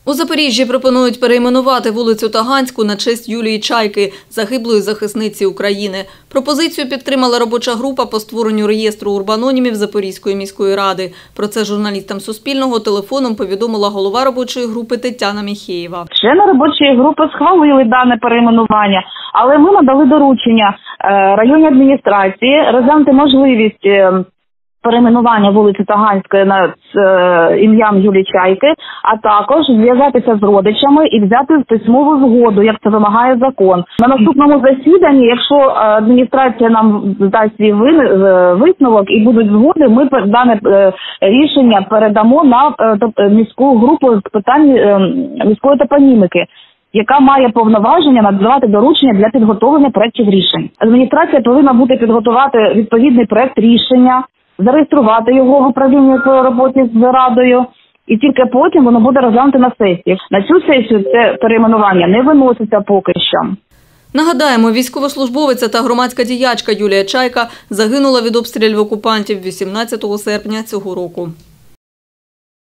У Запоріжжі пропонують перейменувати вулицю Таганську на честь Юлії Чайки, загиблої захисниці України. Пропозицію підтримала робоча група по створенню реєстру урбанонімів Запорізької міської ради. Про це журналістам Суспільного телефоном повідомила голова робочої групи Тетяна Міхеєва. Члени робочої групи схвалили дане перейменування, але ми надали доручення районній адміністрації розглянути можливість перейменування вулиці Таганської на ім'ям Юлії Чайки, а також зв'язатися з родичами і взяти письмову згоду, як це вимагає закон. На наступному засіданні, якщо адміністрація нам дасть свій висновок і будуть згоди, ми дане рішення передамо на міську групу з питань міської топоніміки, яка має повноваження надавати доручення для підготовлення проєктів рішень. Адміністрація повинна буде підготувати відповідний проєкт рішення, зареєструвати його в управлінні по роботі з радою, і тільки потім воно буде розглянуто на сесії. На цю сесію це перейменування не виноситься поки що. Нагадаємо, військовослужбовиця та громадська діячка Юлія Чайка загинула від обстрілів окупантів 18 серпня цього року.